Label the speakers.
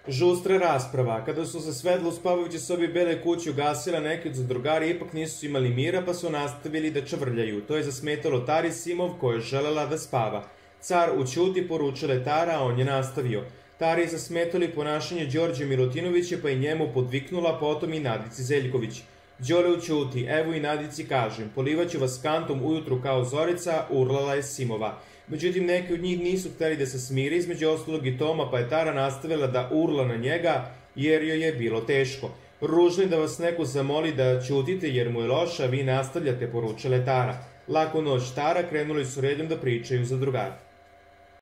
Speaker 1: Žustra rasprava. Kada su se svetlo u spavajućoj sobi Bele kuće ugasila, neki od zadrugara ipak nisu imali mira, pa su nastavili da čvrljaju. To je zasmetalo Tari Simov, koja je želela da spava. Car ućuti, poručile Tara, a on je nastavio. Tari zasmetali ponašanje Đorđe Milutinovića, pa i njemu podviknula, potom i Nadici Zeljković. Đole ućuti, evo i Nadici kažem, polivaću vas kantom ujutru kao zorica, urlala je Simova. Međutim, neki od njih nisu hteli da se smiri, između ostalog i Toma, pa je Tara nastavila da urla na njega, jer joj je bilo teško. Ružno je da vas neko zamoli da ćutite jer mu je loša, vi nastavljate, poručile Tara. Laku noć, Tara, krenuli su redom da pričaju za drugara.